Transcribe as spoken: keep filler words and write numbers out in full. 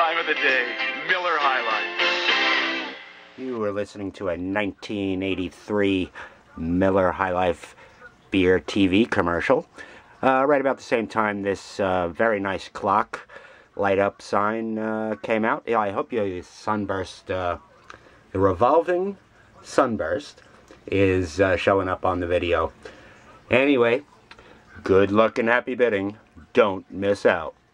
time of the day, Miller High Life. You were listening to a nineteen eighty-three Miller High Life beer T V commercial. Uh, right about the same time this uh, very nice clock light up sign uh, came out. Yeah, I hope you sunburst, uh, the revolving sunburst is uh, showing up on the video. Anyway, good luck and happy bidding. Don't miss out.